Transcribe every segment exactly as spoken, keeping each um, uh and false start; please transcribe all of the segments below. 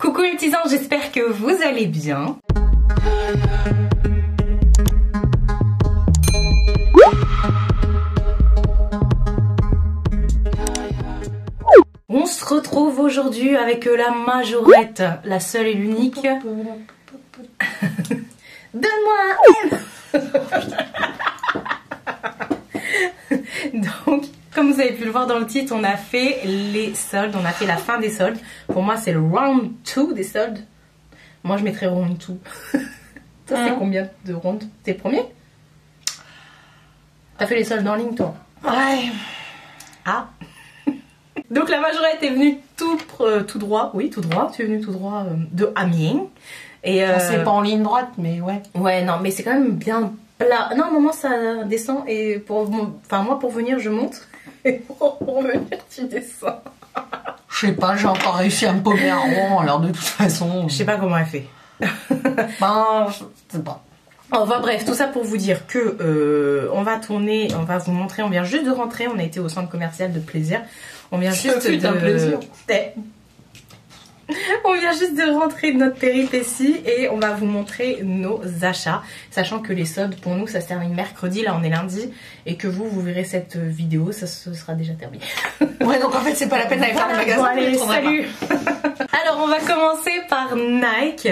Coucou les petits anges, j'espère que vous allez bien. On se retrouve aujourd'hui avec la majorette, la seule et l'unique. Donne-moi un M. Donc, comme vous avez pu le voir dans le titre, on a fait les soldes, on a fait la fin des soldes. Pour moi, c'est le round deux des soldes. Moi, je mettrais round deux. Toi, c'est combien de rounds? T'es le premier? T'as fait les soldes en ligne, toi? Ouais. Ah. Donc, la majorette est venue tout, euh, tout droit. Oui, tout droit. Tu es venue tout droit euh, de Amiens. Et euh... c'est pas en ligne droite, mais ouais. Ouais, non, mais c'est quand même bien plat. Non, à un moment, ça descend. Et pour, enfin, moi, pour venir, je monte. Et pour revenir, tu descends. Je sais pas, j'ai encore réussi à me paumer un rond, alors de toute façon... Je sais pas comment elle fait. Ben, je sais pas. Enfin bref, tout ça pour vous dire que euh, on va tourner, on va vous montrer, on vient juste de rentrer, on a été au centre commercial de Plaisir. On vient juste de... un plaisir. On vient juste de rentrer de notre péripétie et on va vous montrer nos achats. Sachant que les soldes, pour nous, ça se termine mercredi. Là, on est lundi. Et que vous, vous verrez cette vidéo, ça ce sera déjà terminé. Ouais, donc en fait, c'est pas la peine d'aller faire le magasin. Bon, allez, salut. Alors, on va commencer par Nike.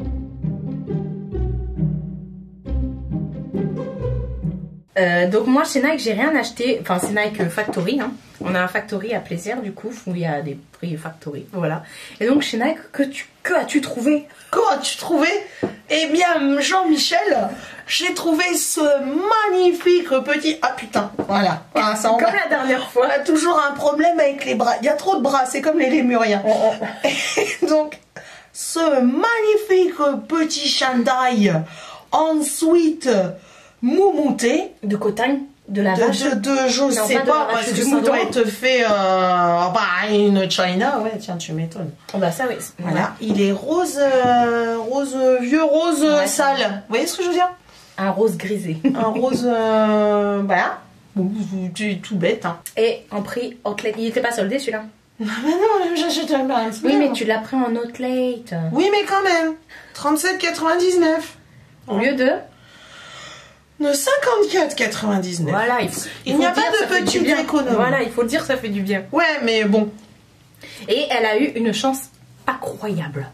Euh, donc moi chez Nike j'ai rien acheté, enfin c'est Nike Factory, hein. On a un Factory à Plaisir du coup où il y a des prix Factory, voilà. Et donc chez Nike, que, tu, que as-tu trouvé? Que as-tu trouvé? Eh bien Jean-Michel, j'ai trouvé ce magnifique petit... Ah putain, voilà. Ah, ça, comme a... la dernière fois. On a toujours un problème avec les bras, il y a trop de bras, c'est comme les lémuriens. Oh, oh. Et donc ce magnifique petit chandail ensuite moumounté de coton, de la de, vache. De, de, je non, sais pas, pas parce que ça doit être fait euh, bah, une China, ouais, tiens, tu m'étonnes. Oh bah ça oui. Voilà, Ouais. il est rose, euh, rose, vieux rose Ouais, sale. Vous voyez ce que je veux dire? Un rose grisé. Un rose, euh, voilà. Bon, c'est tout bête, hein. Et en prix outlet, il était pas soldé celui-là. Non, mais non, j'achète un peu. Oui, mais tu l'as pris en outlet. Oui, mais quand même. trente-sept quatre-vingt-dix-neuf. Au lieu de de cinquante-quatre quatre-vingt-dix-neuf. Voilà, il, faut, il n'y a pas de petite économie. Voilà, il faut le dire, ça fait du bien. Ouais, mais bon. Et elle a eu une chance incroyable.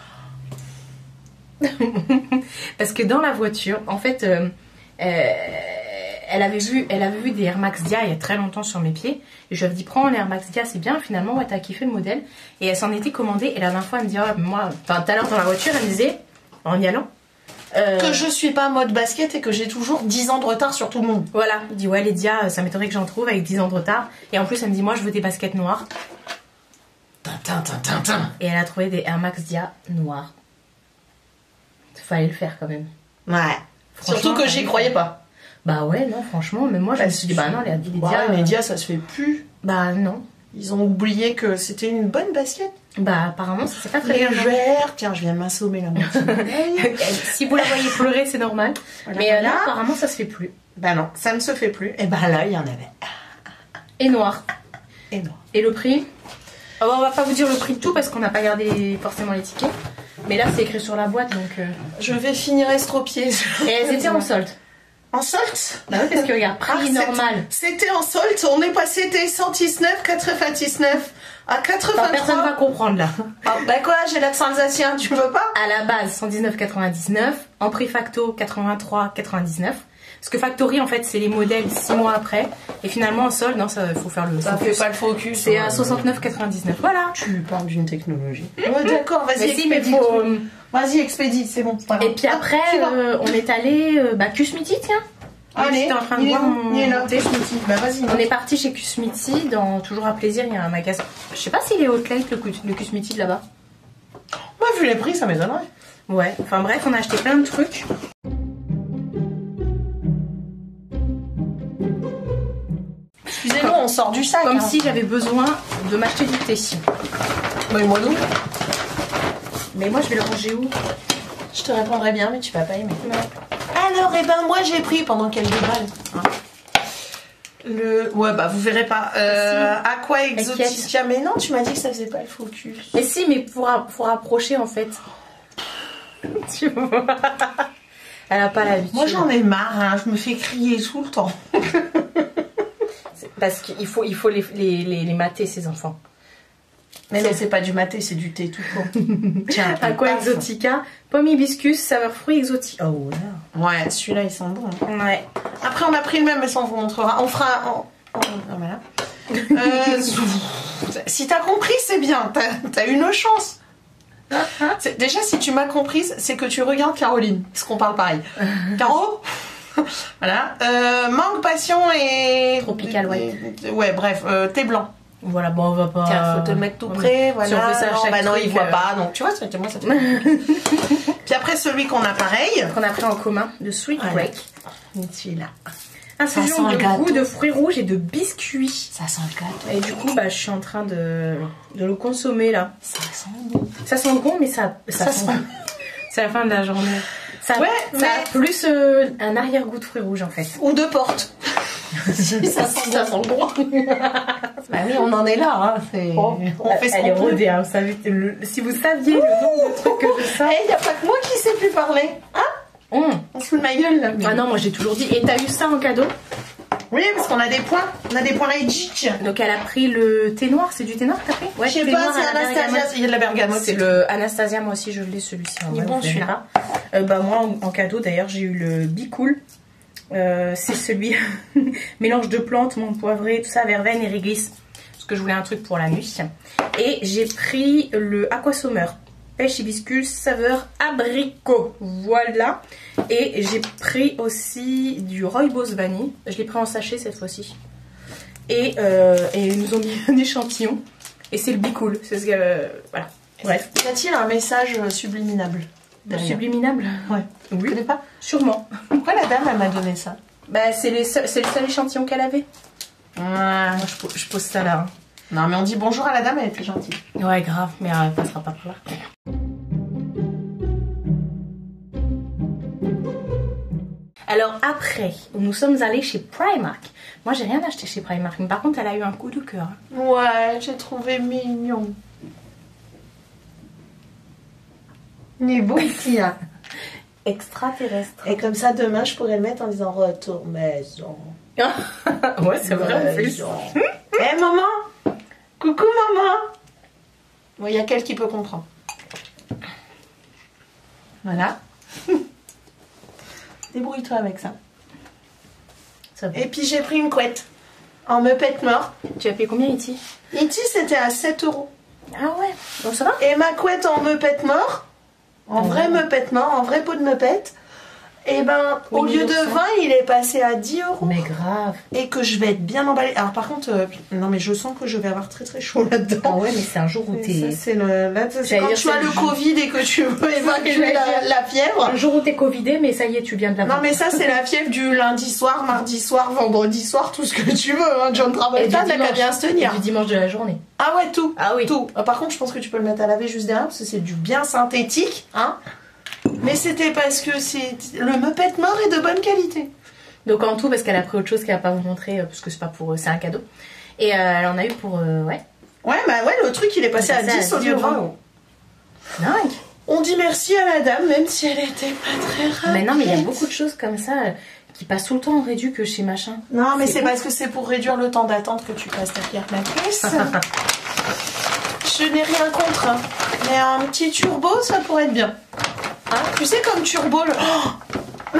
Parce que dans la voiture, en fait, euh, euh, elle, avait vu, elle avait vu des Air Max Dia il y a très longtemps sur mes pieds. Et je lui avais dit, prends un Air Max Dia, c'est bien. Finalement, ouais, t'as kiffé le modèle. Et elle s'en était commandée. Et la dernière fois, elle me dit, oh, moi, enfin, tout à l'heure dans la voiture, elle me disait, en y allant, Euh... que je suis pas mode basket et que j'ai toujours dix ans de retard sur tout le monde. Voilà, il dit ouais les Dia, ça m'étonnerait que j'en trouve avec dix ans de retard. Et en plus elle me dit moi je veux des baskets noires. Tintin, tintin, tintin. Et elle a trouvé des Air Max Dia noirs. Fallait le faire quand même. Ouais. Surtout que j'y croyais pas. Bah ouais non franchement, mais moi je me suis dit bah non les, les Dia... Ouais, les Dia ça se fait plus. Bah non. Ils ont oublié que c'était une bonne basket. Bah apparemment c'est pas très légère. Tiens, je viens de m'assommer la moitié. Si vous la voyez pleurer c'est normal. Voilà, mais voilà. Là apparemment ça se fait plus. Bah non, ça ne se fait plus. Et bah là il y en avait. Et noir. Et noir. Et le prix? Alors, on va pas vous dire le prix de tout parce qu'on n'a pas gardé forcément les tickets. Mais là c'est écrit sur la boîte donc... Euh... Je vais finir estropié. Et elles étaient en solde. En solde? Bah oui, parce que regarde, prix ah, normal. C'était en solde, on est passé des cent dix-neuf quatre-vingt-dix-neuf à quatre-vingt-trois. Enfin, personne va comprendre là. Ah, bah quoi, j'ai l'accent alsacien, tu peux pas? À la base, cent dix-neuf quatre-vingt-dix-neuf. En prix facto, quatre-vingt-trois quatre-vingt-dix-neuf. Parce que Factory, en fait, c'est les modèles six mois après. Et finalement, en solde, non, ça faut faire le ça focus. fait pas le focus. C'est à soixante-neuf quatre-vingt-dix-neuf. Voilà. Tu parles d'une technologie. Ouais, d'accord, vas-y, si, mais faut... Vas-y, expédie, c'est bon. Et puis après, euh, on est allé euh, bah, Kusmiti, tiens. Allez, j'étais en train de voir mon... il est là, Kusmiti. Bah vas-y. On est parti chez Kusmiti, dans toujours à Plaisir, il y a un magasin. Je sais pas s'il est outlet le, le Kusmiti de là-bas. Moi, vu les prix, ça m'étonnerait. Ouais, enfin bref, on a acheté plein de trucs. Excusez-nous, on sort du sac. Comme hein. si j'avais besoin de m'acheter du thé. Mais moi non. Mais moi je vais le ranger où? Je te répondrai bien, mais tu vas pas aimer. Non. Alors, eh ben moi j'ai pris pendant qu'elle déballe. Hein. Le... Ouais, bah vous verrez pas. Euh, Si. Aqua Exotica. Mais non, tu m'as dit que ça faisait pas le focus. Mais si, mais pour, pour rapprocher en fait. Tu vois. Elle a pas l'habitude. Moi j'en ai marre, hein. Je me fais crier tout le temps. Parce qu'il faut, il faut les, les, les, les mater, ces enfants. Mais non, c'est pas du maté, c'est du thé tout court. Tiens, Aqua Exotica, pomme hibiscus, saveur fruits exotiques. Oh là. Ouais, celui-là il sent bon. Hein. Ouais. Après on a pris le même, mais ça on vous montrera. On fera. En... En... Voilà. Euh, si t'as compris, c'est bien. T'as as une chance. Déjà, si tu m'as comprise, c'est que tu regardes Caroline, parce qu'on parle pareil. Caro. Voilà. Euh, mangue, passion et. Tropical, ouais. Ouais, bref, euh, thé blanc. Voilà, bon, on va pas. Tiens, faut te le mettre tout près, voilà. Si on fait ça à non, chaque bah non, truc, il voit euh... pas, donc tu vois, ça, moi ça te fait. Puis après, celui qu'on a pareil. Qu'on a pris en commun, de Sweet Voilà. Break. Celui-là. Un Ça fusion sent de le gâteau. goût de fruits rouges et de biscuits. Ça sent le gâteau. Et du coup, bah, je suis en train de, de le consommer là. Ça sent bon. Ça sent bon, mais ça, ça, Ça sent. sent- C'est la fin de la journée. Ça, Ouais, ça mais- a plus euh, un arrière-goût de fruits rouges en fait. Ou deux portes. Si ça sent Ça sent bon. Bah oui, on en est là. Hein. C'est- Oh, on fait ce elle est qu'on peut. rodée, hein, vous savez, le- si vous saviez le nombre de trucs que je sais. Eh, y a pas que moi qui sais plus parler. Hein? Hum. On se fout de ma gueule là. Ah non, moi j'ai toujours dit. Et t'as eu ça en cadeau? Oui, parce qu'on a des points. On a des points Redditch. Donc elle a pris le thé noir, c'est du thé noir que t'as pris? Ouais, Je sais thé pas, noir c'est à la Anastasia. bergamote. Il y a de la bergamote. C'est le Anastasia, moi aussi je l'ai celui-ci. en Il est vrai, bon, vous verrez celui-là. pas. Euh, bah moi en, en cadeau d'ailleurs j'ai eu le Be Cool. Euh, c'est celui mélange de plantes, menthe poivrée, tout ça, verveine et réglisse. Parce que je voulais un truc pour la nuit. Et j'ai pris le Aqua Summer. Pêche hibiscus, saveur abricot. Voilà. Et j'ai pris aussi du Rooibos vanille. Je l'ai pris en sachet cette fois-ci. Et, euh, et ils nous ont mis un échantillon. Et c'est le Be Cool. C'est ce que, euh, voilà. Bref. Y a-t-il un message subliminable derrière? Subliminable. Ouais. Tu Oui. connais pas? Sûrement. Pourquoi la dame elle m'a donné ça? Bah c'est les seuls- c'est le seul échantillon qu'elle avait. Ouais. Moi je, po- je pose ça là. Non mais on dit bonjour à la dame, elle était gentille. Ouais grave, mais elle passera pas par là. Alors après, nous sommes allés chez Primark. Moi j'ai rien acheté chez Primark, mais par contre elle a eu un coup de cœur. Ouais, j'ai trouvé mignon. Il est beau ici, hein. Extraterrestre. Et comme ça, demain, je pourrais le mettre en disant retour maison. Ouais c'est vrai en plus. Maison. Eh maman! Coucou maman! Bon, il y a qu'elle qui peut comprendre. Voilà. Débrouille-toi avec ça. Ça va. Et puis j'ai pris une couette en meupette mort. Tu as payé combien Iti? Iti c'était à sept euros. Ah ouais, bon ça va. Et ma couette en meupette mort, en vrai meupette mort, en vrai pot de meupette, et ben au Oui, lieu de neuf cents. vingt, il est passé à dix euros. Mais grave. Et que je vais être bien emballée. Alors par contre, euh, non mais je sens que je vais avoir très très chaud là-dedans. Ah ouais mais c'est un jour où Et t'es... ça, c'est le, là, c'est J'allais quand dire, tu as c'est le le jus. Covid et que tu veux évacuer j'allais la, dire. la fièvre. Un jour où t'es covidé, mais ça y est, tu viens de la Non mais ça c'est la fièvre du lundi soir, mardi soir, vendredi soir, tout ce que tu veux. Hein. John Travolta n'a qu'à bien se tenir. Du dimanche de la journée. Ah ouais, tout. Ah oui. Tout. Ah, par contre, je pense que tu peux le mettre à laver juste derrière parce que c'est du bien synthétique, hein. Mais c'était parce que c'est le meupette mort est de bonne qualité. Donc en tout, parce qu'elle a pris autre chose qu'elle va pas vous montrer, euh, parce que c'est pas pour, euh, c'est un cadeau. Et euh, elle en a eu pour, euh, ouais. Ouais, bah ouais, le truc il est passé à passé à dix au dix lieu de euros. vingt euros. Dingue. On dit merci à la dame, même si elle était pas très rapide. Mais non, mais il y a beaucoup de choses comme ça euh, qui passent tout le temps en réduit que chez machin. Non, mais C'est c'est ouf. parce que c'est pour réduire le temps d'attente que tu passes ta pierre la caisse. Je n'ai rien contre, hein. Mais un petit turbo, ça pourrait être bien. Hein, tu sais, comme turbo, le... Oh,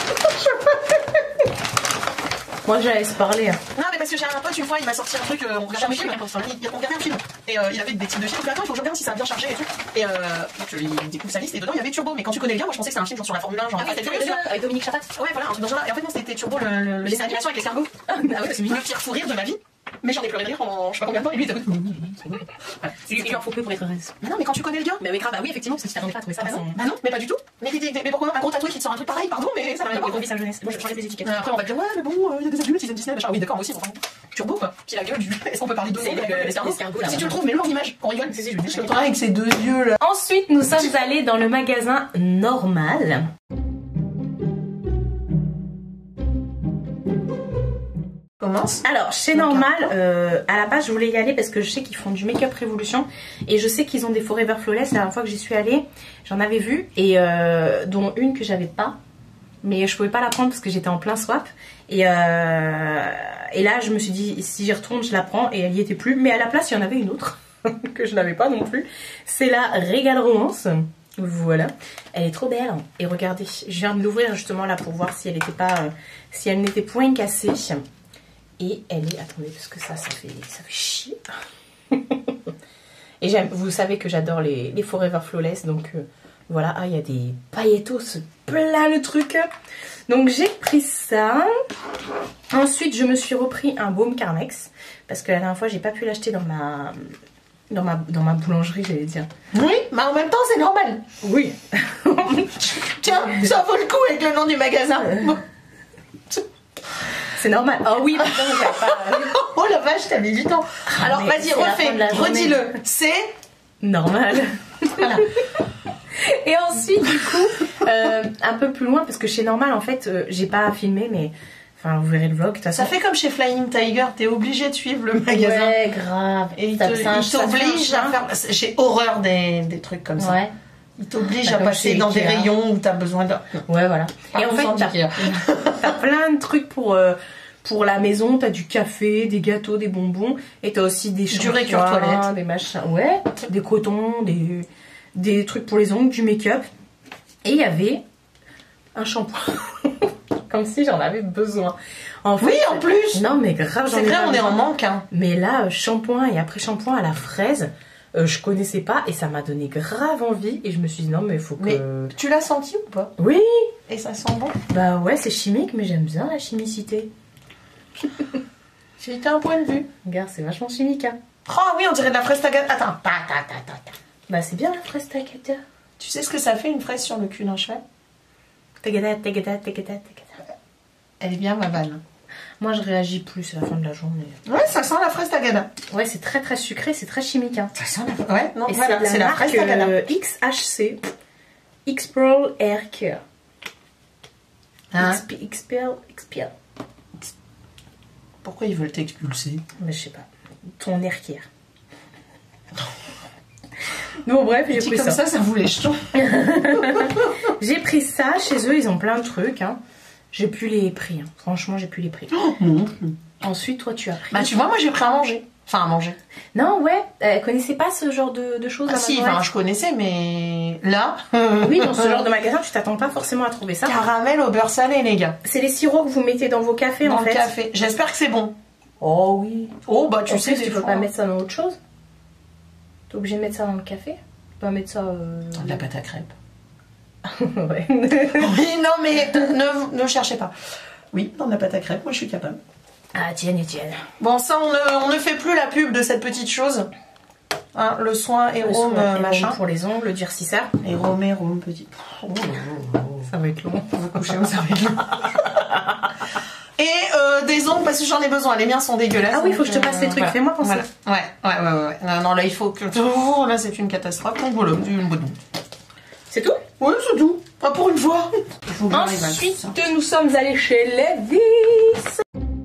Moi, je la laisse parler. Hein. non, mais parce que j'ai un pote, une fois, il m'a sorti un truc, euh, on regardait un film, il, on regardait un film, et euh, il avait des types de films, donc attends, il faut que je regarde si ça a bien chargé et tout. Et euh, donc il découvre sa liste, et dedans, il y avait Turbo, mais quand tu connais le gars, moi je pensais que c'était un film genre sur la Formule un, genre... Ah oui, Fast and Furious, avec Dominique Chapat. ouais, voilà, un truc dans ce genre-là. Et en fait, non, c'était Turbo, le, le, le dessin d'animation avec l'escargot. Ah oui, c'est le pire fou rire de ma vie. Mais j'en ai pleuré de rire pendant je sais pas combien de temps, et lui, il était... Voilà. Il lui en faut peu pour être heureuse. Mais non, mais quand tu connais le gars... Mais oui, grave, bah oui, effectivement, parce que tu t'attendais pas à trouver ça. Bah non, façon. bah non, mais pas du tout. Mais, mais, mais pourquoi un gros tatoué qui te sort un truc pareil, pardon, mais ça n'a rien à Il voir. revit sa jeunesse. Moi, je changeais les étiquettes. Euh, Après, on va te dire, ouais, mais bon, il y a des adultes, ils aiment Disney, machin. Oui, d'accord, moi aussi, enfin, Turbo, quoi. Puis la gueule du. Est-ce qu'on peut parler de C'est le- l'escargot, là. Si tu le trouves, mets-le en image, qu'on rigole. Si, si, je vais Je le avec ses deux yeux, là. Ensuite, nous sommes allés dans le magasin Normal. commence. Alors, chez Donc, Normal, euh, à la base, je voulais y aller parce que je sais qu'ils font du Make-up Révolution. Et je sais qu'ils ont des Forever Flawless. La dernière fois que j'y suis allée, j'en avais vu. Et euh, dont une que j'avais pas. Mais je pouvais pas la prendre parce que j'étais en plein swap. Et, euh, et là, je me suis dit, si j'y retourne, je la prends. Et elle y était plus. Mais à la place, il y en avait une autre que je n'avais pas non plus. C'est la Régal Romance. Voilà. Elle est trop belle. Et regardez, je viens de l'ouvrir justement là pour voir si elle était pas, euh, si elle n'était point cassée. Et elle est, attendez, parce que ça, ça fait, ça fait chier. Et j'aime, vous savez que j'adore les, les Forever Flawless, donc euh, voilà. Ah, il y a des pailletos, plein de trucs. Donc j'ai pris ça. Ensuite, je me suis repris un baume Carmex, parce que la dernière fois, j'ai pas pu l'acheter dans ma, dans ma, dans ma boulangerie, j'allais dire. Oui, mais en même temps, c'est normal. Oui. Tiens, ça vaut le coup avec le nom du magasin. C'est normal. Oh oui, putain, j'avais pas... Oh la vache, t'as mis du temps. Alors mais vas-y, c'est la fin refais, de la journée. redis-le. C'est normal. voilà. Et ensuite, du coup, euh, un peu plus loin, parce que chez Normal, en fait, euh, j'ai pas filmé, mais... Enfin, vous verrez le vlog, de toute façon. Ça fait comme chez Flying Tiger, t'es obligé de suivre le magasin. Ouais, grave. Et il Ça- te- ça- il ça t'oblige fait un à faire... J'ai horreur des, des trucs comme ça. Ouais. Il t'oblige Bah, à comme passer chez dans des Ikea. rayons où t'as besoin de... Ouais, voilà. Et en fait, Parle-nous-en t'as d'Ikea. t'as plein de trucs pour, euh, pour la maison. T'as du café, des gâteaux, des bonbons. Et t'as aussi des Du récure shampoings, toilette. des machins. Ouais, des cotons, des, des trucs pour les ongles, du make-up. Et il y avait un shampoing. Comme si j'en avais besoin. En fait, Oui, en plus. Non, mais grave, j'en C'est ai vrai, pas on est en besoin. manque. Hein. Mais là, euh, shampoing et après shampoing à la fraise, euh, je connaissais pas et ça m'a donné grave envie. Et je me suis dit non, mais il faut que. Mais tu l'as senti ou pas? Oui! Et ça sent bon? Bah ouais, c'est chimique, mais j'aime bien la chimicité. J'ai un point de vue. Regarde, c'est vachement chimique, hein. Oh oui, on dirait de la fraise tagada. Attends, ta, ta, ta, ta, ta. Bah c'est bien la fraise tagada. Tu sais ce que ça fait une fraise sur le cul d'un cheval? Tagada, tagada, tagada, tagada. Elle est bien ma vanne. Moi je réagis plus à la fin de la journée. Ouais, ça sent la fraise tagada. Ouais, c'est très très sucré, c'est très chimique, hein. Ça sent la Ouais, non, Et voilà, c'est c'est la, la marque fraise tagada. euh, X H C. X-Pearl Air Care. Hein? X P X P L, X P L. Pourquoi ils veulent t'expulser? Mais je sais pas. Ton air care. Bon bref, j'ai Dit pris comme ça. ça, ça vous les jetons. J'ai pris ça, chez eux ils ont plein de trucs, hein. J'ai plus les prix, hein. Franchement j'ai plus les prix. Oh, non. Ensuite toi tu as pris. Bah tu vois, moi j'ai pris à manger. Enfin à manger. Non ouais, elle connaissait pas ce genre de, de choses Ah à si, Majorette. enfin je connaissais, mais là... Oui, dans ce genre de magasin tu t'attends pas forcément à trouver ça. Caramel au beurre salé, les gars. C'est les sirops que vous mettez dans vos cafés Dans en le fait. café. J'espère que c'est bon. Oh oui. Oh bah tu En sais, plus, des tu peux fois- pas mettre ça dans autre chose. T'es obligé de mettre ça dans le café. Tu peux pas mettre ça... Euh... De la pâte à crêpes. ouais. Oui, non mais ne, ne cherchez pas. Oui, dans de la pâte à crêpes, moi je suis capable. Ah tienne, tienne. Bon, ça, on ne, on ne fait plus la pub de cette petite chose. Hein, le soin et Le Rome, soin euh, et machin. Rome pour les ongles, le durcisseur. Et Rome et Rome, petit. Oh, oh, oh. Ça va être long. On va coucher au cerveau. Et euh, des ongles, parce que j'en ai besoin. Les miens sont dégueulasses. Ah oui, faut donc, que je te passe les trucs. voilà. Fais-moi penser. Voilà. Ouais, ouais, ouais, ouais. Non, non, là, il faut que... Oh, là, c'est une catastrophe. Donc voilà, une bonne. C'est tout? Ouais, c'est tout. Pas pour une fois. Il faut que j'arrive à Ensuite, tout ça. nous sommes allés chez Levi's.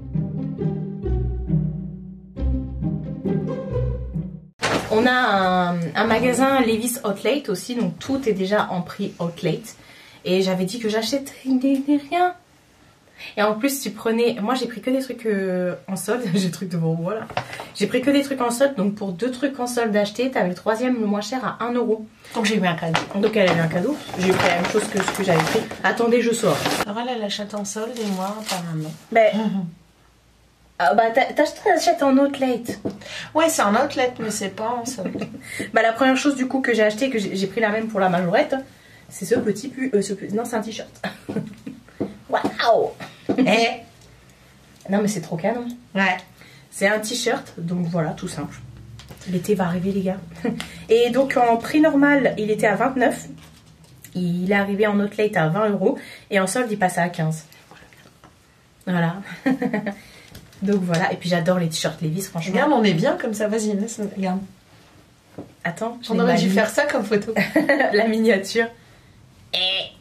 On a un, un magasin Levi's Outlet aussi, donc tout est déjà en prix Outlet. Et j'avais dit que j'achèterais rien. Et en plus, tu prenais... Moi, j'ai pris que des trucs euh, en solde. J'ai des trucs devant moi, là. J'ai pris que des trucs en solde. Donc, pour deux trucs en solde achetés, t'avais le troisième le moins cher à un euro. Donc j'ai eu un cadeau. Donc, elle a eu un cadeau. J'ai pris la même chose que ce que j'avais pris. Attendez, je sors. Alors elle, elle achète en solde et moi, pas maintenant. Ben... Ah bah, t'achètes en outlet. Ouais, c'est un outlet, mais c'est pas en solde. Bah, la première chose, du coup, que j'ai acheté, que j'ai pris la même pour la majorette, c'est ce petit pu... Euh, ce petit... Non, c'est un t-shirt. Waouh. Eh. Non, mais c'est trop canon. Ouais. C'est un t-shirt, donc voilà, tout simple. L'été va arriver, les gars. Et donc, en prix normal, il était à vingt-neuf. Il est arrivé en outlet à vingt euros. Et en solde, il passait à quinze. Voilà. Donc voilà. Et puis, j'adore les t-shirts Levi's, franchement. Regarde, on est bien comme ça. Vas-y, laisse, regarde. Attends, On aurait dû faire ça comme photo. la miniature.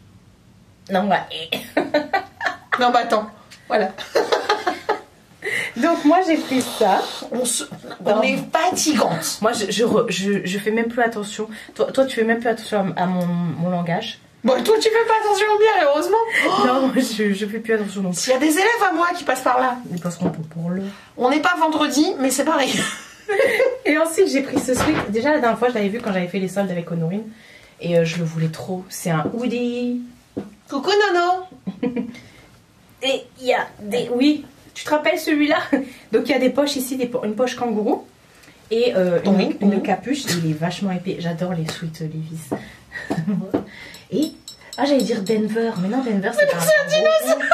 Eh. Non, bah, eh. Non, bah attends. Voilà. Donc moi j'ai pris ça. On, se... on est fatigante. Moi je, je, re- je, je fais même plus attention. Toi, toi tu fais même plus attention à mon, mon langage. Bon, toi tu fais pas attention au mien, heureusement. Oh, non, moi je, je fais plus attention non plus. s'il y a des élèves à moi qui passent par là, Ils passeront pas pour le. on n'est pas vendredi, mais c'est pareil. Et ensuite j'ai pris ce sweat. Déjà la dernière fois je l'avais vu quand j'avais fait les soldes avec Honorine. Et euh, je le voulais trop. C'est un hoodie. Coucou Nono. Et il y a des... Oui, tu te rappelles celui-là? Donc il y a des poches ici, des po- une poche kangourou. Et euh, une, Oui, une oui. capuche. Il est vachement épais. J'adore les sweats Levi's. Et... Ah, j'allais dire Denver. Mais non, Denver, c'est pas un dinosaure.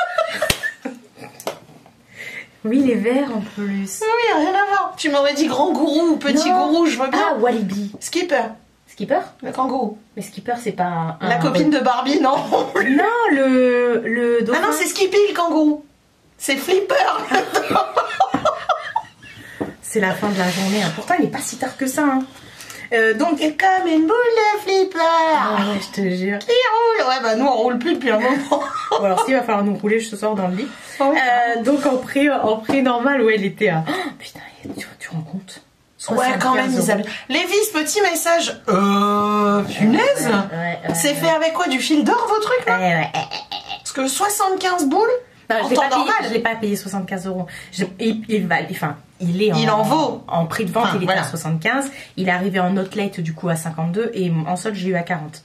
Oui, les verts en plus. Oui, rien à voir. Tu m'aurais dit grand gourou ou petit Non. gourou, je vois bien. Ah, Walibi. Skipper, Skipper? le kangourou. Mais Skipper, c'est pas un... La copine de Barbie, non. Non, le... le dauphin. Ah non, c'est Skippy le kangourou. C'est Flipper. C'est la fin de la journée. Hein. Pourtant, il n'est pas si tard que ça. Hein. Euh, donc... Et comme une boule de Flipper. Ah ouais, je te jure. Qui roule. Ouais, bah nous on roule plus depuis un moment. Bon, alors s'il va falloir nous rouler ce soir dans le lit. Oh, oui. Euh, donc en prix, en prix normal, où elle était à... Oh, putain, tu, tu rends compte? Ouais, quand même, Isabelle. Lévis, petit message. Euh. Punaise. Ouais, ouais, C'est ouais. fait avec quoi? Du fil d'or, vos trucs là? Ouais, ouais. Parce que soixante-quinze boules. Non, En je l'ai temps pas payé, normal. je l'ai pas payé soixante-quinze euros. Je- il, il va, enfin, il est en, Il en vaut. en prix de vente, Enfin, il était voilà. à soixante-quinze. Il est arrivé en outlet du coup à cinquante-deux et en solde j'ai eu à quarante.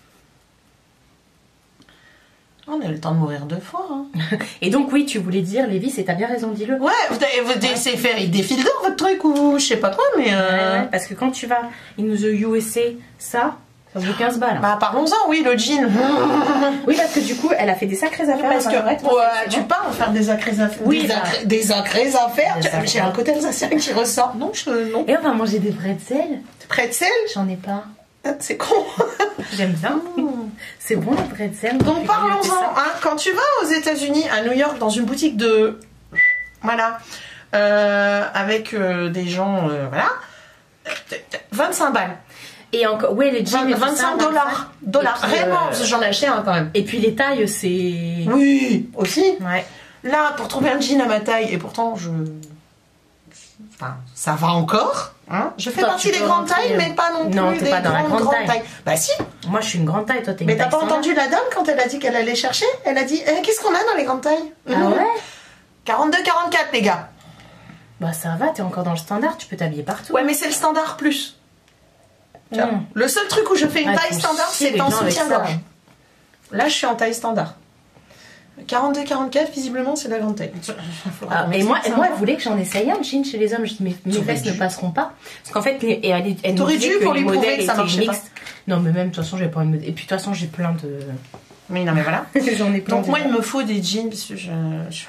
On a le temps de mourir deux fois. Hein. Et donc oui, tu voulais dire, Lévis, et t'as bien raison, dis-le. Ouais, vous, vous, c'est faire des fils d'or votre truc ou je sais pas quoi, mais. Euh... Ouais, ouais, parce que quand tu vas in the U S A, ça, ça vaut quinze balles. Bah parlons-en, oui, le jean. Oui, parce que du coup, elle a fait des sacrées affaires. Parce que Arrête, ouais, c'est tu bon. pars faire des sacrées affaires. Oui, des, bah. acré- des sacrées affaires. Des Tu- sacrées. J'ai un côté alsacien qui ressort. Non, je non. Et on va manger des pretzels. Pretzel, J'en ai pas. c'est con. J'aime bien. C'est bon les pretzels. Donc J'ai parlons-en. goûté ça. Hein, quand tu vas aux États-Unis, à New York, dans une boutique de, voilà, euh, avec euh, des gens, euh, voilà, vingt-cinq balles, Et encore, ouais, les jeans. et tout ça, vingt-cinq dollars, dollars. Et puis, Vraiment, euh, j'en ai acheté un quand même. Et puis les tailles, c'est. Oui, aussi. Ouais. Là, pour trouver un jean à ma taille, et pourtant je, enfin, ça va encore. Hein, je fais Toi, partie tu des peux grandes rentrer, tailles, euh, mais pas non plus non, t'es des pas dans la grandes, grande grandes taille. tailles. Bah si. Moi, je suis une grande taille. Toi, t'es une Mais t'as taille pas standard. entendu la dame quand elle a dit qu'elle allait chercher? Elle a dit eh, qu'est-ce qu'on a dans les grandes tailles? Ah ouais. quarante-deux quarante-quatre les gars. Bah ça va, t'es encore dans le standard. Tu peux t'habiller partout. Ouais, mais c'est le standard plus. Tu vois, Mmh. le seul truc où je fais une Ah, taille faut standard, chier c'est les en gens avec soutien-gorge. ça. Là, je suis en taille standard. quarante-deux quarante-quatre, visiblement, c'est la grande taille. Faudra Ah, qu'on et moi, m'explique et ça moi, un elle voulait que j'en essaye un jean chez les hommes. Je dis, mais mes T'aurais fesses ne dû. passeront pas. Parce qu'en fait, les- elle, elle nous T'aurais disait dû que pour les lui prouver modèles que ça étaient marchait pas. mixtes. Non, mais même, de toute façon, j'ai pas envie de me... Et puis, de toute façon, j'ai plein de... Oui, non, mais voilà. J'en ai plein Donc, de... moi, il me faut des jeans parce que je. je-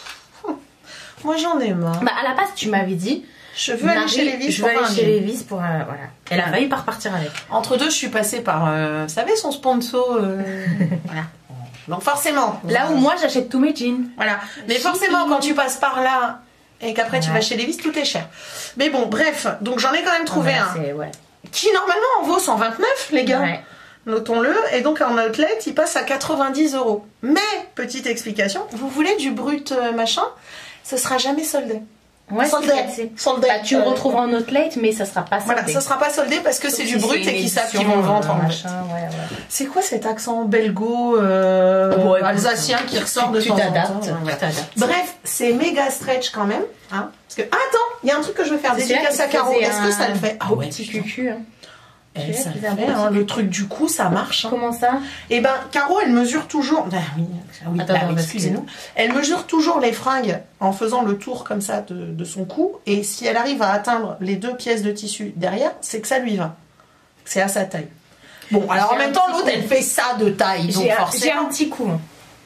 Moi, j'en ai marre. Bah, à la base, tu m'avais dit... Je veux aller Marie, chez Lévis je pour veux aller faire un chez jean. Lévis pour... euh, voilà. Elle a failli pas repartir avec. Entre deux, je suis passée par. euh, vous savez, son sponsor. euh, voilà. Donc, forcément. Là où moi, j'achète tous mes jeans. Voilà. Mais Chic. forcément, quand tu passes par là et qu'après tu Ouais. vas chez Lévis, tout est cher. Mais bon, bref. Donc, j'en ai quand même trouvé Voilà, un c'est- ouais. qui, normalement, en vaut cent vingt-neuf, les gars. Ouais. Notons-le. Et donc, en outlet, il passe à quatre-vingt-dix euros. Mais, petite explication, vous voulez du brut euh, machin, ce sera jamais soldé. Ouais, soldé. c'est- Soldé. Bah, tu le Euh, retrouveras en outlet, mais ça sera pas soldé. Voilà, ça sera pas soldé parce que c'est Sauf du si brut une et qu'ils savent qu'ils édition, vont le vendre euh, en fait. machin, ouais, ouais. C'est quoi cet accent belgo euh, Bon, écoute, alsacien qui ressort de tu temps en t'adaptes, temps, tu voilà. t'adaptes. Bref, c'est méga stretch quand même. Hein, parce que, ah, attends, il y a un truc que je veux faire, C'est dédicace celui-là à qui Caro. faisait Est-ce que un- ça le fait? Ah ouais, Petit putain. cucu. Hein. Eh, Celui-là ça qui le faisait un fait, petit hein, le cucu. truc du cou, ça marche. Hein. Comment ça? Et ben, Caro, elle mesure toujours. Ben oui, ah oui, Attends, bah attends, oui, parce excusez-nous. Elle mesure toujours les fringues en faisant le tour comme ça de, de son cou. Et si elle arrive à atteindre les deux pièces de tissu derrière, c'est que ça lui va. C'est à sa taille. Bon, alors en J'ai même un temps, petit l'autre, coup. elle fait ça de taille. Donc J'ai un, j'ai forcément. un petit coup. hein.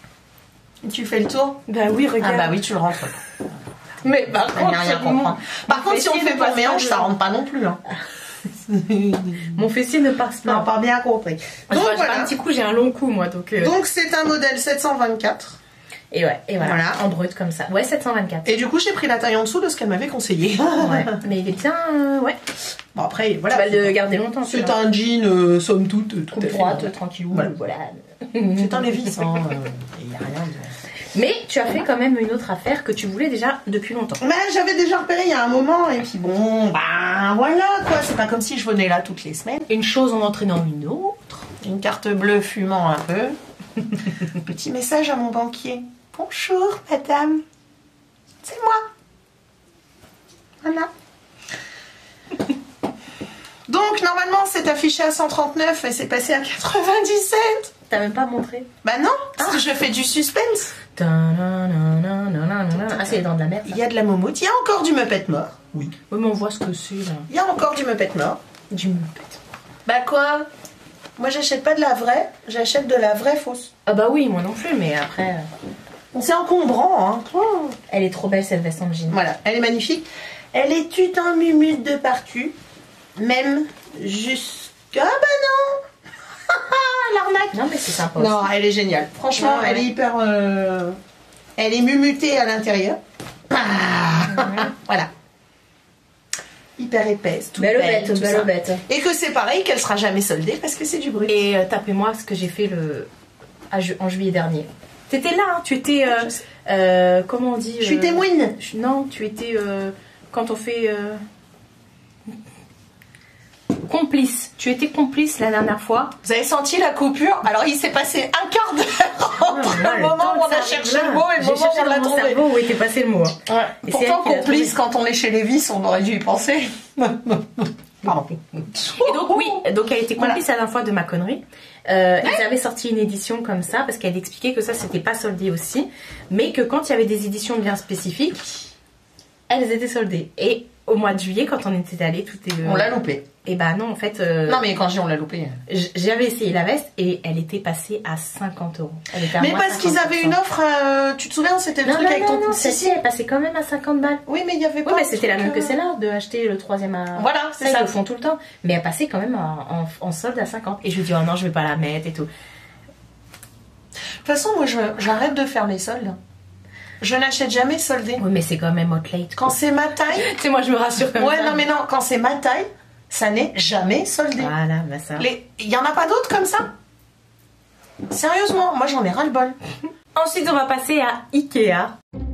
Tu fais le tour? Bah oui, Ah regarde. bah oui, tu le rentres. Mais par Il n'y a rien à comprendre. Par contre, si on fait pas le mélange, ça rentre pas non plus. Hein. Mon fessier ne passe pas. Non, pas bien compris. Moi, Donc j'ai pas voilà. un petit coup, j'ai un long coup moi. Donc, euh, Donc c'est un modèle sept cent vingt-quatre. Et ouais, et voilà, Voilà. en brut comme ça. Ouais, sept cent vingt-quatre. Et du coup, j'ai pris la taille en dessous de ce qu'elle m'avait conseillé. Ouais. Mais il est bien. euh, ouais. Bon, après, Tu voilà. vas le garder longtemps. C'est celui-là. un jean, euh, somme toute, tout Coupe à fait droite, normal. tranquillou. Voilà. Voilà. C'est un Lévis, hein. Il n'y a rien de. Mais tu as fait quand même une autre affaire que tu voulais déjà depuis longtemps. Mais j'avais déjà repéré il y a un moment, et puis bon, bah voilà quoi, c'est pas comme si je venais là toutes les semaines. Une chose en entraînant une autre. Une carte bleue fumant un peu. Petit message à mon banquier. Bonjour madame, c'est moi. Voilà. Donc normalement c'est affiché à cent trente-neuf et c'est passé à quatre-vingt-dix-sept. T'as même pas montré? Bah non, parce que je fais du suspense. Ah, c'est les dents de la mer. Il y a de la momoute, il y a encore du Muppet mort. Oui. Oui, mais on voit ce que c'est là. Il y a encore du Muppet mort. Du Muppet. Bah quoi? Moi j'achète pas de la vraie, j'achète de la vraie fausse. Ah bah oui, moi non plus, mais après... C'est encombrant, hein. Oh. Elle est trop belle cette veste en jean. Voilà, elle est magnifique. Elle est tute en mumute de partout. Même jusqu'à... Ah bah non. L'arnaque. Non mais c'est sympa. Non, aussi. elle est géniale. Franchement, ouais, elle ouais. est hyper... euh, Elle est mumutée à l'intérieur. Ah. Voilà. Hyper épaisse, toute Belle belle, bête, tout belle ça. bête. Et que c'est pareil, qu'elle sera jamais soldée parce que c'est du bruit. Et euh, tapez-moi ce que j'ai fait le... à ju- en juillet dernier. T'étais là, hein, tu étais... euh, Je sais. euh, comment on dit Je suis euh, témoine. je- Non, tu étais... euh, quand on fait... euh, complice. Tu étais complice la dernière fois. Vous avez senti la coupure? Alors il s'est passé un quart d'heure entre Ah, le moment temps où on que a ça cherché arrive le là. mot et le J'ai moment cherché où on dans l'a mon trouvé. cerveau où était passé le mot. hein. Ouais. Et c'est Pourtant elle qui l'a complice, trouvé. quand on est chez Lévis, on aurait dû y penser. Pardon. Et donc oui, donc elle était complice Voilà. à la fois de ma connerie. Euh, Ils avaient sorti une édition comme ça parce qu'elle expliquait que ça c'était pas soldé aussi, mais que quand il y avait des éditions bien spécifiques, elles étaient soldées. Et au mois de juillet, quand on était allé, tout est. euh, On l'a loupé. Et bah non, en fait. euh, Non mais quand je dis on l'a loupé. j- J'avais essayé la veste et elle était passée à cinquante euros. Elle était à Mais moins parce qu'ils avaient une offre, euh, tu te souviens, c'était le Non, truc non, avec non, ton... non, Si, celle-ci si. elle passait quand même à cinquante balles. Oui mais il y avait pas... Oui, mais un c'était la truc, même que euh, celle-là, de acheter le troisième à. Voilà, c'est ça. ça. Ils le font tout le temps. Mais elle passait quand même en, en, en solde à cinquante. Et je lui dis, oh non, je vais pas la mettre et tout. De toute façon, moi je- j'arrête de faire les soldes. Je n'achète jamais soldé. Oui, mais c'est quand même hot late. Quand c'est ma taille... Tu sais, moi je me rassure comme Ouais ça. non mais non, quand c'est ma taille, ça n'est jamais soldé. Voilà, bah ça. Les... Il y en a pas d'autres comme ça? Sérieusement, moi j'en ai ras le bol. Ensuite, on va passer à Ikea.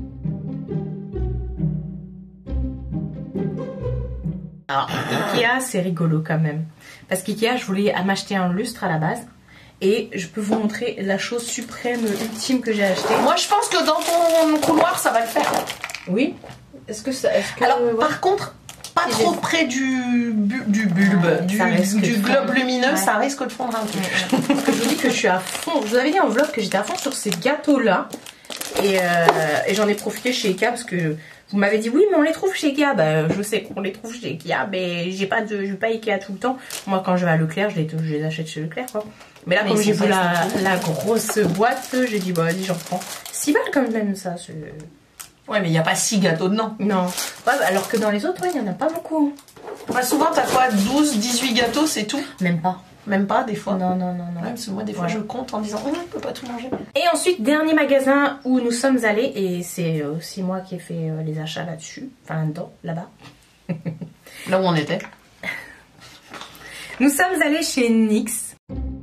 Alors, Ikea, c'est rigolo quand même. Parce qu'Ikea, je voulais m'acheter un lustre à la base. Et je peux vous montrer la chose suprême, ultime que j'ai achetée. Moi je pense que dans ton couloir ça va le faire. Oui. Est-ce que ça. Est-ce que. Alors ouais. par contre, pas Si trop j'ai- près du, bu- du bulbe, Ouais, du, ça risque du de globe fondre. lumineux, Ouais. ça risque de fondre un peu. Parce que je vous dis que je suis à fond. Je vous avais dit en vlog que j'étais à fond sur ces gâteaux-là. Et, euh, et j'en ai profité chez Ikea parce que vous m'avez dit oui, mais on les trouve chez Ikea. Bah, je sais qu'on les trouve chez Ikea, mais j'ai pas de, je vais pas Ikea tout le temps. Moi, quand je vais à Leclerc, je les, je les achète chez Leclerc, quoi. Mais là, Mais comme ils j'ai sont vu pas la, extensibles. la grosse boîte, j'ai dit bah vas-y, j'en prends. six balles quand même, ça. c'est- Ouais, mais il n'y a pas six gâteaux dedans. Non. Ouais, bah, alors que dans les autres, il y en a pas beaucoup. Bah, souvent, t'as quoi, douze, dix-huit gâteaux, c'est tout. Même pas. Même pas, des fois. Non, non, non, non. Ouais, parce que moi, des fois, Ouais. je compte en disant, oh, on peut pas tout manger. Et ensuite, dernier magasin où nous sommes allés, et c'est aussi moi qui ai fait euh, les achats là-dessus, enfin là-dedans, là-bas. Là où on était. Nous sommes allés chez N Y X.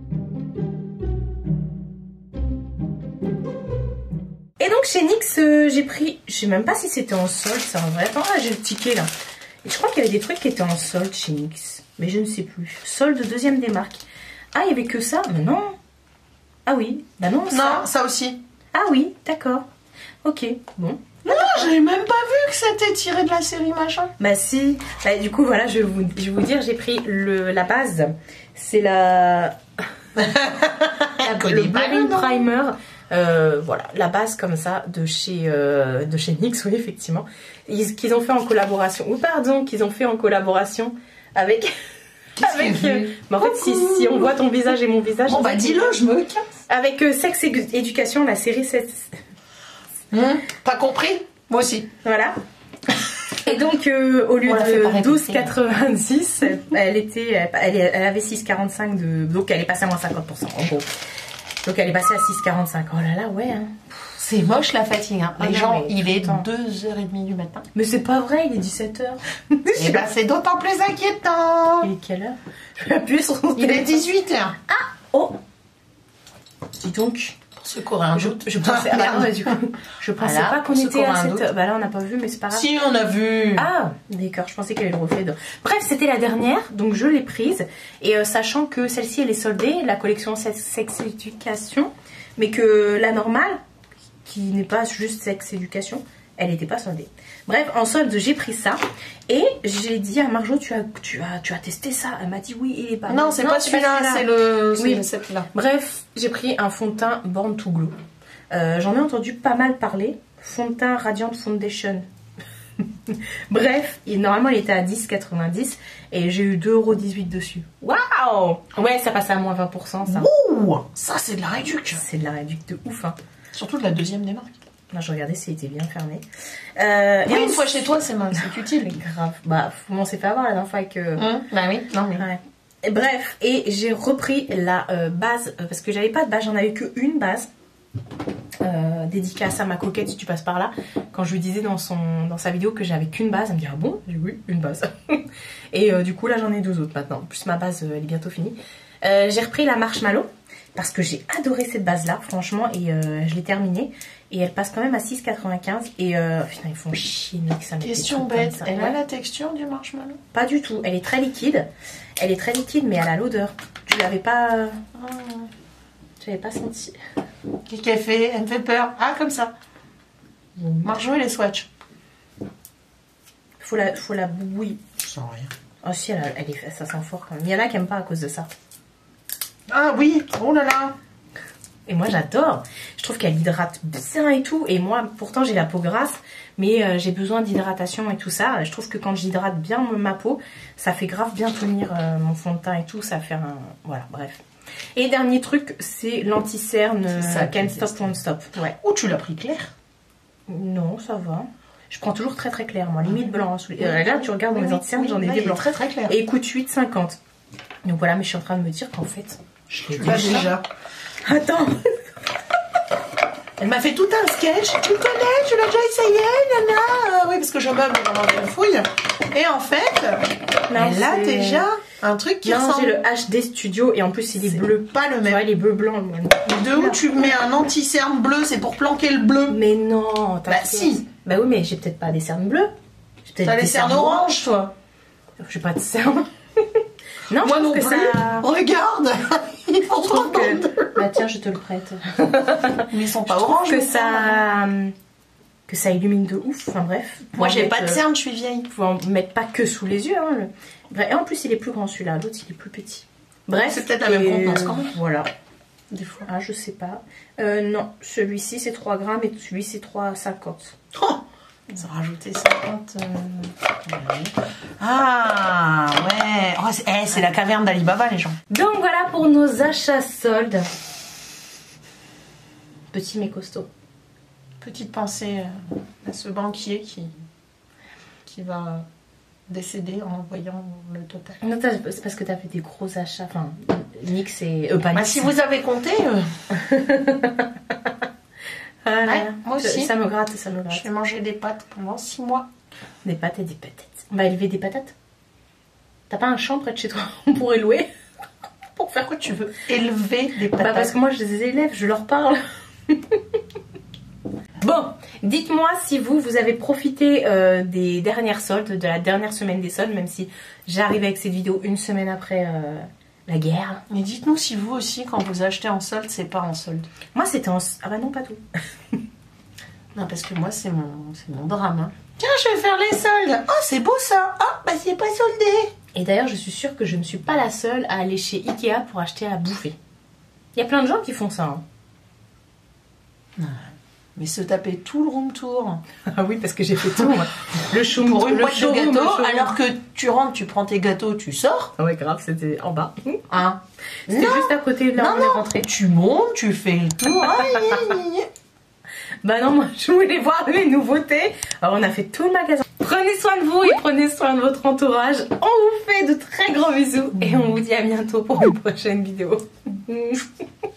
Et donc chez N Y X, euh, j'ai pris, je sais même pas si c'était en solde, c'est en vrai. Attends, là j'ai le ticket là. Et je crois qu'il y avait des trucs qui étaient en solde chez N Y X, mais je ne sais plus. Solde deuxième des marques. Ah, il y avait que ça, mais non. Ah oui, bah non, ça. Non, ça aussi. Ah oui, d'accord. Ok, bon. Non, j'avais même pas vu que c'était tiré de la série machin. Bah si, bah, du coup voilà, je vais vous, je vais vous dire, j'ai pris le, la base, c'est la, la connaît le pas le Marine nom. Primer, euh, voilà, la base comme ça de chez, euh, de chez N Y X, oui effectivement, Ils- qu'ils ont fait en collaboration, ou pardon, qu'ils ont fait en collaboration avec, avec, qu'il euh, fait mais en fait si, si on voit ton visage et mon visage, Bon, bah, dis-le, je me casse. avec euh, Sex Education, la série Sex, Hum, T'as compris? Moi aussi. voilà. Et donc, euh, au lieu On l'a fait par de répéter. douze quatre-vingt-dix, elle, elle était, elle, elle avait six quarante-cinq de, donc elle est passée à moins cinquante pour cent en gros. Donc elle est passée à six quarante-cinq. Oh là là, ouais. Hein. C'est moche la fatigue. Hein. Ah Les non, gens, mais il est putain. deux heures trente du matin. Mais c'est pas vrai, il est dix-sept heures. Et ben c'est d'autant plus inquiétant. Il est quelle heure? Je vais appuyer sur son Il est téléphone. dix-huit heures. Oh. Dis donc. Secours un Je, doute. je pensais, ah, bah non, mais du coup, je pensais Voilà, pas qu'on secours était à un cette. doute. Bah là, on n'a pas vu, mais c'est pas grave. Si, on a vu. Ah, d'accord, je pensais qu'elle avait le reflet d'or. Bref, c'était la dernière, donc je l'ai prise. Et euh, sachant que celle-ci, elle est soldée, la collection Sex Education, mais que la normale, qui n'est pas juste Sex Education, elle n'était pas soldée. Bref, en solde, j'ai pris ça. Et j'ai dit à Marjo, tu as, tu as, tu as testé ça. Elle m'a dit oui, il est pas Non, c'est pas celui-là, c'est le. Oui, c'est là. Bref, j'ai pris un fond de teint Born to Glow. Euh, J'en ai entendu pas mal parler. Fond de teint Radiant Foundation. Bref, il, normalement il était à dix quatre-vingt-dix et j'ai eu deux euros dix-huit dessus. Waouh! Ouais, ça passe à moins vingt pour cent ça. Ouh! Ça, c'est de la réduction. C'est de la réduction de ouf, hein. Surtout de la deuxième des marques. Là, je regardais s'il était bien fermé. Euh, oui, et une fois chez toi, c'est utile. Grave. Bah, on s'est fait avoir la dernière fois avec. Euh... Mmh, bah oui, non mais. Ouais. Et bref, et j'ai repris la euh, base euh, parce que j'avais pas de base, j'en avais qu'une base. Euh, dédicace à ma coquette si tu passes par là. Quand je lui disais dans, son, dans sa vidéo que j'avais qu'une base, elle me dit ah bon? J'ai dit oui, une base. Et euh, du coup là j'en ai deux autres maintenant. En plus ma base euh, elle est bientôt finie. Euh, j'ai repris la Marshmallow parce que j'ai adoré cette base là franchement et euh, je l'ai terminée. Et elle passe quand même à six quatre-vingt-quinze et euh, putain ils font chier mec ça. Question bête, elle a la texture du marshmallow? Pas du tout, elle est très liquide. Elle est très liquide mais elle a l'odeur. Tu l'avais pas... Euh... Oh. Tu l'avais pas senti. Qu'est-ce qu'elle fait? Elle me fait peur. Ah, comme ça. Mmh. Marjo et les swatchs. Faut la, faut la bouillir. Je sens rien. Oh si, elle, elle est, ça sent fort quand même. Il y en a qui n'aiment pas à cause de ça. Ah oui, oh là là. Et moi j'adore. Je trouve qu'elle hydrate bien et tout. Et moi, pourtant j'ai la peau grasse, mais euh, j'ai besoin d'hydratation et tout ça. Je trouve que quand j'hydrate bien ma peau, ça fait grave bien tenir euh, mon fond de teint et tout. Ça fait un... Voilà, bref. Et dernier truc, c'est l'anti-cerne Can't Stop Won't Stop. Ouais. Oh, tu l'as pris clair? Non, ça va. Je prends toujours très très clair, moi. Limite blanc. Sous les... euh, là, tu regardes dans mes anti-cernes, j'en ai des blancs. Très très clair. Et il coûte huit cinquante. Donc voilà, mais je suis en train de me dire qu'en fait, je l'ai déjà. déjà. Attends. Elle m'a fait tout un sketch. Tu le connais? Tu l'as déjà essayé? Nana. Oui, parce que je meuble dans une fouille. Et en fait, non, elle a déjà un truc qui non, ressemble. j'ai le H D Studio et en plus il est, est bleu. Pas le même. Ouais, il est bleu blanc. De où tu mets un anti-cerne bleu? C'est pour planquer le bleu. Mais non. Bah si. Bah oui, mais j'ai peut-être pas des cernes bleus. T'as les cernes oranges, toi? J'ai pas de cernes. Non, moi je non que plus. Ça... Regarde. Ils font trop que... Bah tiens, je te le prête. Mais ils sont pas oranges. Que ça... que ça illumine de ouf. Enfin bref. Moi j'ai pas de cernes, je suis vieille. Faut en mettre pas que sous les yeux. Hein. Et en plus il est plus grand celui-là. L'autre il est plus petit. Bref. C'est peut-être la même contenance quand même. Voilà. Des fois. Ah je sais pas. Euh, non, celui-ci c'est trois grammes et celui c'est trois cinquante. Oh, ils ont rajouté cinquante. Euh... Ah ouais. Oh, c'est eh, c'est la caverne d'Alibaba les gens. Donc voilà pour nos achats soldes. Petit mais costaud. Petite pensée à ce banquier qui, qui va décéder en voyant le total. Non, c'est parce que tu as fait des gros achats. Enfin, Nix et... Euh, pas bah, Nix. si vous avez compté... Euh... ah, ouais, moi aussi. Ça me gratte, ça me gratte. Je vais manger des pâtes pendant six mois. Des pâtes et des patates. On va élever des patates. T'as pas un champ près de chez toi? On pourrait louer. Pour faire quoi tu veux? Élever des patates. Bah parce que moi je les élève, je leur parle. Bon, dites-moi si vous, vous avez profité euh, des dernières soldes, de la dernière semaine des soldes, même si j'arrive avec cette vidéo une semaine après euh, la guerre. Mais dites-nous si vous aussi, quand vous achetez en solde, c'est pas en solde. Moi c'était en... Ah bah non, pas tout. Non, parce que moi c'est mon, c'est mon drame. Hein. Tiens, je vais faire les soldes. Oh, c'est beau ça. Oh, bah c'est pas soldé. Et d'ailleurs, je suis sûre que je ne suis pas la seule à aller chez Ikea pour acheter à bouffer. Il y a plein de gens qui font ça. Hein. Non. Mais se taper tout le room tour. Ah oui, parce que j'ai fait tout. Moi. Le show pour une le boîte de showroom, gâteaux, alors que tu rentres, tu prends tes gâteaux, tu sors. Ah ouais, grave, c'était en bas. Hein. C'était juste à côté de là où on est rentré. Tu montes, tu fais le tour. Bah non, moi je voulais voir les nouveautés. Alors on a fait tout le magasin. Prenez soin de vous et prenez soin de votre entourage. On vous fait de très gros bisous et on vous dit à bientôt pour une prochaine vidéo.